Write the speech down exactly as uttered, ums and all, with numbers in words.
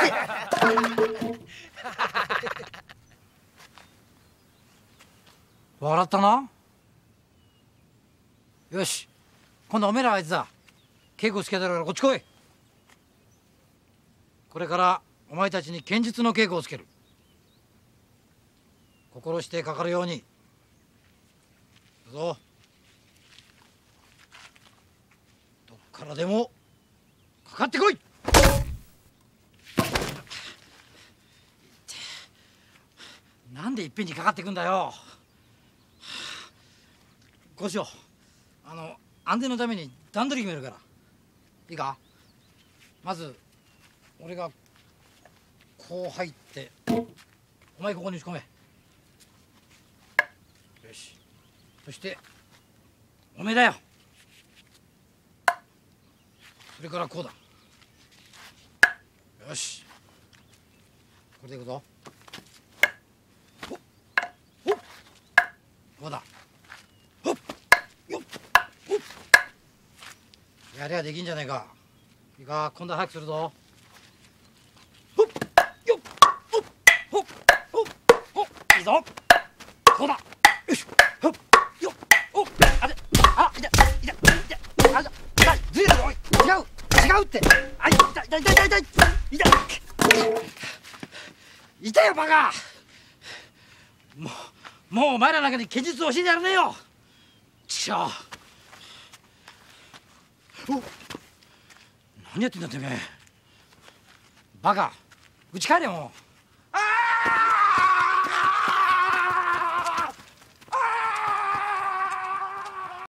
笑ったな。よし、今度おめえらあいつだ。稽古つけてるからこっち来い。これからお前たちに剣術の稽古をつける。心してかかるように。どうぞ。どっからでもかかってこい。なんでいっぺんにかかってくんだよ。こうしよう。あの安全のために段取り決めるからいいか。まず俺がこう入ってお前ここに打ち込め。よし、そしておめえだよ。それからこうだ。よし、これでいくぞ。ほっほっ、こうだ。ほっよっほっ、やりゃできんじゃねえか。いいか、今度は早くするぞ。ほっよっほっほっほっほっ、いいぞ。こうだ。よし、ほっよっほっ、あれ、あ、痛い痛い痛い、あ、痛い、ずれるぞ。おい、違う違うって。あ、痛い痛い痛い痛い痛い痛い痛いよバカ。もうもうお前らなんかに剣術教えてやらねえよ。ちゃお、何やってんだってめえ。バカ、うち帰れよもう。